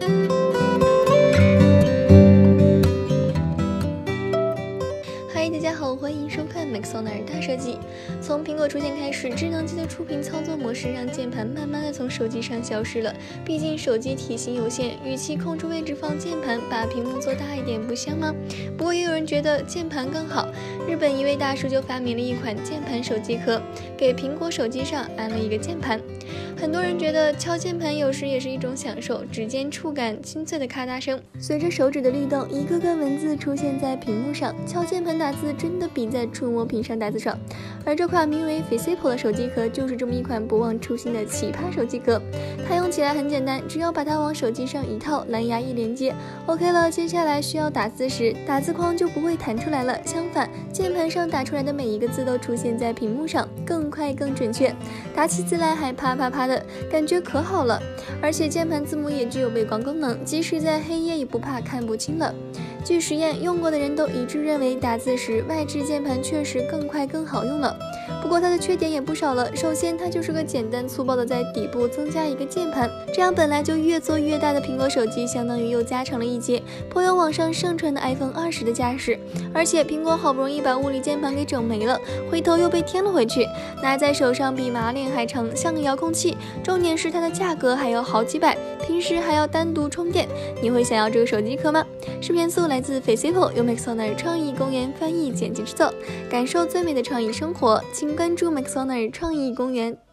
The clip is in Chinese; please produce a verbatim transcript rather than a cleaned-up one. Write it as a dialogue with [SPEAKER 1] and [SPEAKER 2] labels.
[SPEAKER 1] 嗨，大家好，欢迎收看 Maxonar 大设计。从苹果出现开始，智能机的触屏操作模式让键盘慢慢的从手机上消失了。毕竟手机体型有限，与其空出位置放键盘，把屏幕做大一点不香吗？不过也有人觉得键盘更好。日本一位大叔就发明了一款键盘手机壳，给苹果手机上安了一个键盘。很多人觉得敲键盘有时也是一种享受，指尖触感、清脆的咔嗒声，随着手指的律动，一个个文字出现在屏幕上。敲键盘打字真的比在触摸屏上打字爽。而这款名为 Feasible 的手机壳就是这么一款不忘初心的奇葩手机壳。它用起来很简单，只要把它往手机上一套，蓝牙一连接 ，OK 了。接下来需要打字时，打字框就不会弹出来了。相反，键盘上打出来的每一个字都出现在屏幕上，更快更准确，打起字来还啪啪啪的，感觉可好了。而且键盘字母也具有背光功能，即使在黑夜也不怕看不清了。据实验，用过的人都一致认为打字时外置键盘确实更快更好用了。不过它的缺点也不少了，首先它就是个简单粗暴的在底部增加一个键盘，这样本来就越做越大的苹果手机相当于又加长了一截，颇有网上盛传的 iPhone 二十的架势。而且苹果好不容易把物理键盘给整没了，回头又被添了回去，拿在手上比马脸还长，像个遥控器。重点是它的价格还要好几百，平时还要单独充电。你会想要这个手机壳吗？视频素来自 Feasible， 由 Maxonar 创意公园翻译剪辑制作，感受最美的创意生活，请关注 Maxonar 创意公园。